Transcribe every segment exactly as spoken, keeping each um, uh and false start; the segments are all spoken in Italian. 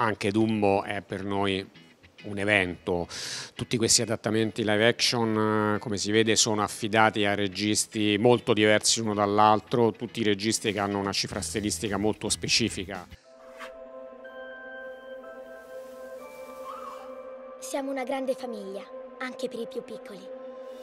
anche Dumbo è per noi un evento. Tutti questi adattamenti live action, come si vede, sono affidati a registi molto diversi l'uno dall'altro, tutti registi che hanno una cifra stilistica molto specifica. Siamo una grande famiglia, anche per i più piccoli.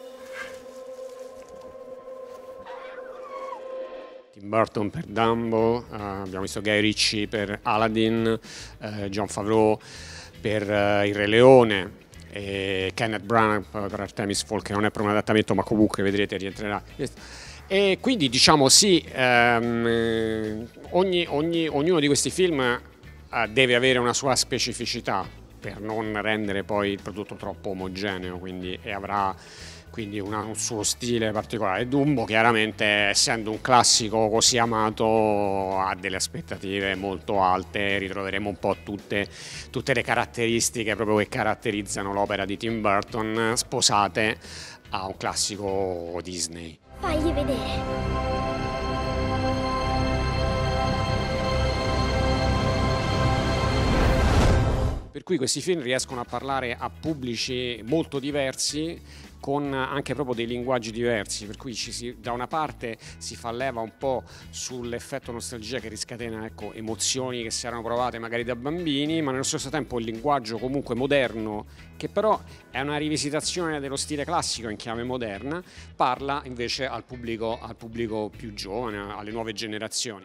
Tim Burton per Dumbo, eh, abbiamo visto Guy Ritchie per Aladdin, eh, Jon Favreau per eh, Il Re Leone, e Kenneth Branagh per Artemis Fowl, che non è proprio un adattamento, ma comunque vedrete rientrerà. E quindi diciamo sì, ehm, ogni, ogni, ognuno di questi film eh, deve avere una sua specificità per non rendere poi il prodotto troppo omogeneo, quindi, e avrà quindi una, un suo stile particolare. Dumbo chiaramente, essendo un classico così amato, ha delle aspettative molto alte, ritroveremo un po' tutte, tutte le caratteristiche proprio che caratterizzano l'opera di Tim Burton, sposate a un classico Disney. Fagli vedere. Per cui questi film riescono a parlare a pubblici molto diversi, con anche proprio dei linguaggi diversi, per cui ci si, da una parte si fa leva un po' sull'effetto nostalgia che riscatena, ecco, emozioni che si erano provate magari da bambini, ma nello stesso tempo il linguaggio comunque moderno, che però è una rivisitazione dello stile classico in chiave moderna, parla invece al pubblico, al pubblico più giovane, alle nuove generazioni.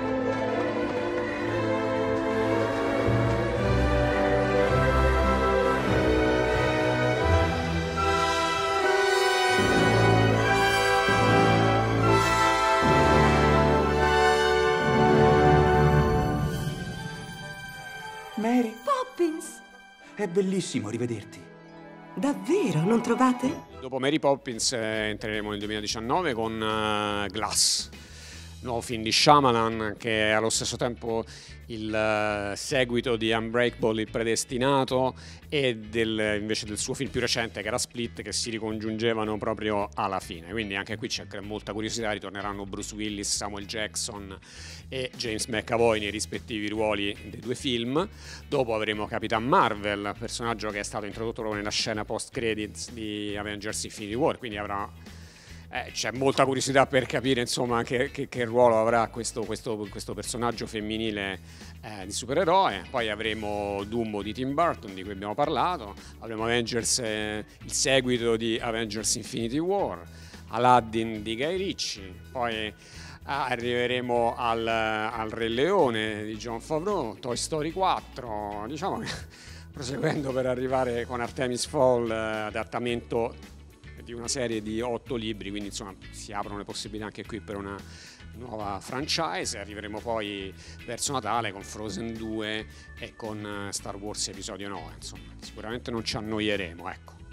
Mary, Poppins! è bellissimo rivederti. Davvero, non trovate? Dopo Mary Poppins eh, entreremo nel duemiladiciannove con uh, Glass, nuovo film di Shyamalan, che è allo stesso tempo il uh, seguito di Unbreakable, Il Predestinato, e del, invece del suo film più recente che era Split, che si ricongiungevano proprio alla fine. Quindi anche qui c'è molta curiosità, ritorneranno Bruce Willis, Samuel Jackson e James McAvoy nei rispettivi ruoli dei due film. Dopo avremo Capitan Marvel, personaggio che è stato introdotto proprio nella scena post-credits di Avengers Infinity War, quindi avrà Eh, c'è molta curiosità per capire insomma che, che, che ruolo avrà questo, questo, questo personaggio femminile eh, di supereroe. Poi avremo Dumbo di Tim Burton, di cui abbiamo parlato, avremo Avengers, eh, il seguito di Avengers Infinity War, Aladdin di Guy Ritchie, poi ah, arriveremo al, al Re Leone di Jon Favreau, Toy Story quattro, diciamo che proseguendo per arrivare con Artemis Fowl, eh, adattamento di una serie di otto libri, quindi insomma si aprono le possibilità anche qui per una nuova franchise. Arriveremo poi verso Natale con Frozen due e con Star Wars Episodio nove, insomma sicuramente non ci annoieremo, ecco.